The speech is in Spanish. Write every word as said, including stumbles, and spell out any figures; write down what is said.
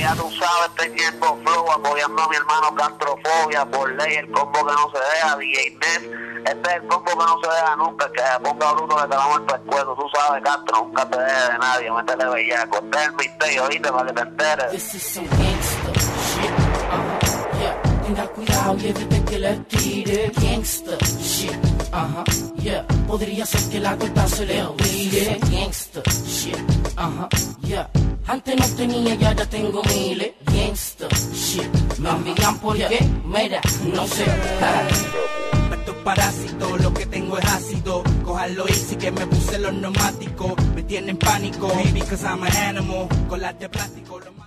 ya tú sabes, teniendo flow, apoyando a mi hermano Castrofobia, por ley, el combo que no se deja, D J Ness. Este es el combo que no se deja nunca, que se ponga bruto que te la muerto el cuello. Tú sabes, Castro, nunca te dejes de nadie, métele bellaco. Este es el misterio, ¿oíste? Para que te enteres. This is some gangster shit, uh-huh, yeah. Tenga cuidado y evite que le tire. Gangster shit, uh-huh, yeah. Podría ser que la culpa se le olvide. Gangster shit, uh-huh, yeah. Antes no tenía y ahora tengo miles. Gangster shit, me envían por qué, mira, no sé. Estos parásitos, lo que tengo es ácido. Cójalo easy que me puse los neumáticos. Me tienen pánico, baby, cause I'm an animal. Con las de plástico, lo más